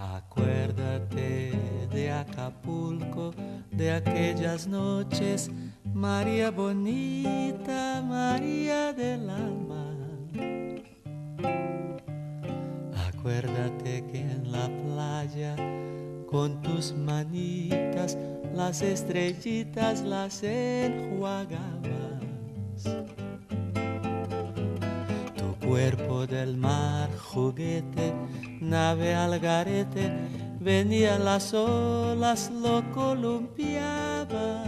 Acuérdate de Acapulco, de aquellas noches, María bonita, María del alma. Acuérdate que en la playa, con tus manitas, las estrellitas las enjuagabas. Tu cuerpo del mar, juguete, nave al garete, venían las olas, lo columpiaba.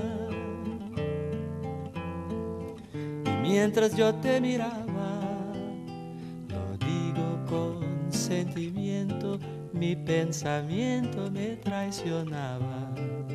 Y mientras yo te miraba, lo digo con sentimiento, mi pensamiento me traicionaba.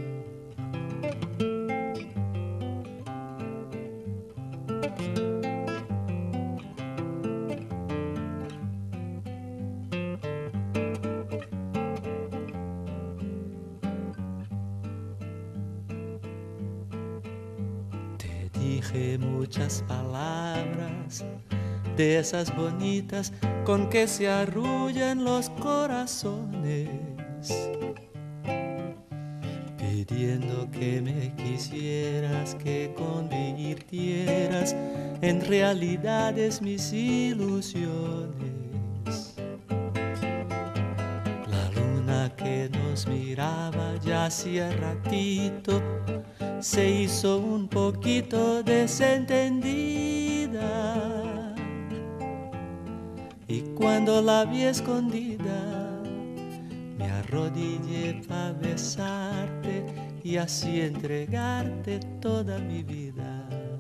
Dije muchas palabras de esas bonitas con que se arrullan los corazones, pidiendo que me quisieras, que convirtieras en realidades mis ilusiones. La luna que nos miraba ya hacía ratito se hizo un poquito desentendida, y cuando la vi escondida me arrodillé para besarte y así entregarte toda mi vida.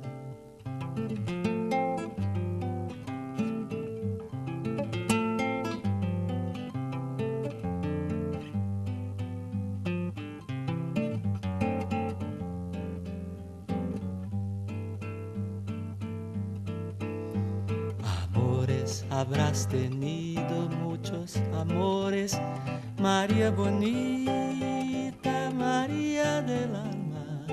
Habrás tenido muchos amores, María bonita, María del alma,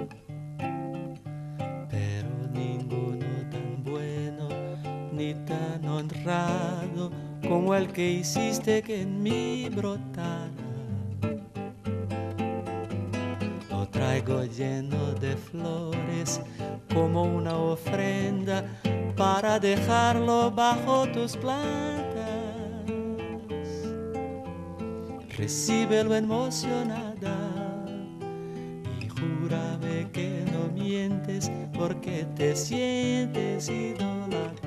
pero ninguno tan bueno ni tan honrado como el que hiciste que en mí brotara. Lo traigo lleno de flores como una ofrenda para dejarlo bajo tus plantas. Recíbelo emocionada y júrame que no mientes porque te sientes idolatrada.